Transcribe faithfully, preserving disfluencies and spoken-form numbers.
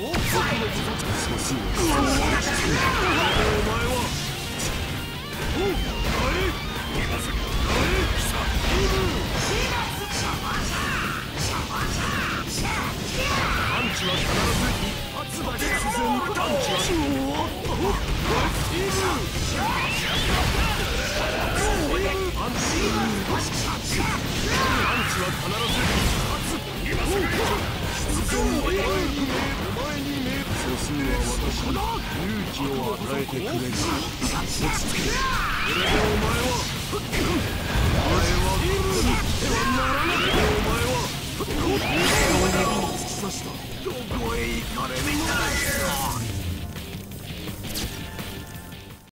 勇気を与えてくれる。落ち着け。これでお前は